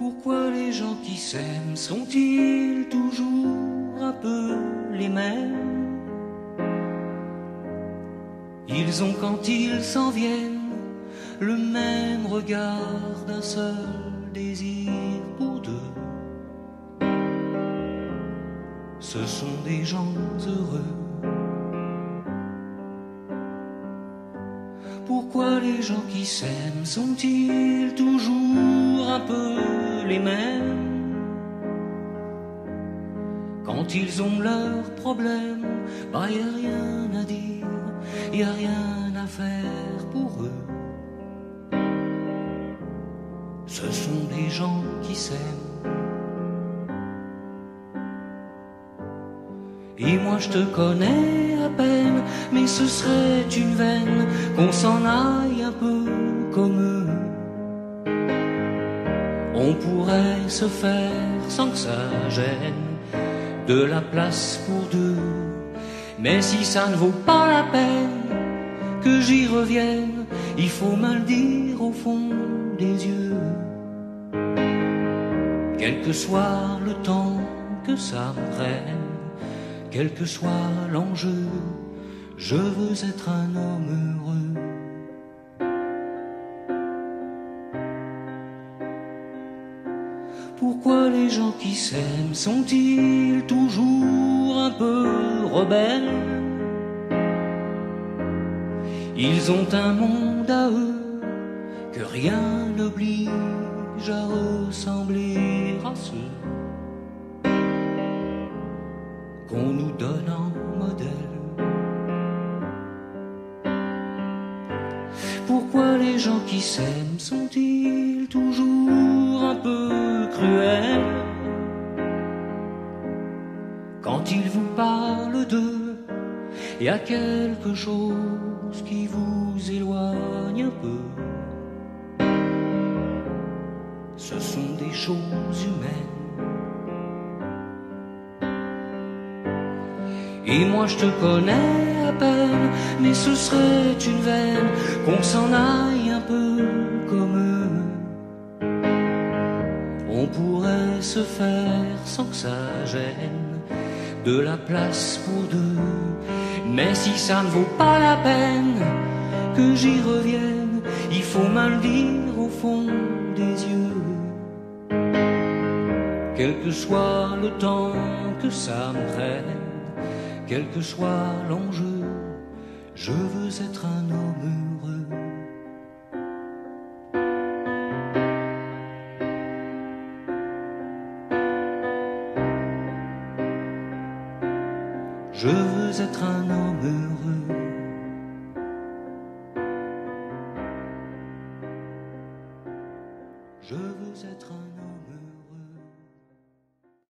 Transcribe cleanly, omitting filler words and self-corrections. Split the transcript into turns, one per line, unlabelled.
Pourquoi les gens qui s'aiment sont-ils toujours un peu les mêmes? Ils ont quand ils s'en viennent le même regard d'un seul désir pour deux. Ce sont des gens heureux. Pourquoi les gens qui s'aiment sont-ils toujours un peu les mêmes? Quand ils ont leurs problèmes, bah y a rien à dire, y a rien à faire pour eux. Ce sont des gens qui s'aiment. Et moi je te connais à peine, mais ce serait une veine qu'on s'en aille un peu comme eux. On pourrait se faire sans que ça gêne de la place pour deux. Mais si ça ne vaut pas la peine que j'y revienne, il faut me le dire au fond des yeux. Quel que soit le temps que ça me prenne, quel que soit l'enjeu, je veux être un homme heureux. Pourquoi les gens qui s'aiment sont-ils toujours un peu rebelles? Ils ont un monde à eux que rien n'oblige à ressembler à ceux qu'on nous donne en modèle. Pourquoi les gens qui s'aiment sont-ils toujours un peu cruels? Quand ils vous parlent d'eux, il y a quelque chose qui vous éloigne un peu. Ce sont des choses humaines. Et moi je te connais à peine, mais ce serait une veine qu'on s'en aille un peu comme eux. On pourrait se faire sans que ça gêne de la place pour deux. Mais si ça ne vaut pas la peine que j'y revienne, il faut me le dire au fond des yeux. Quel que soit le temps que ça me prenne, quel que soit l'enjeu, je veux être un homme heureux. Je veux être un homme heureux. Je veux être un homme heureux.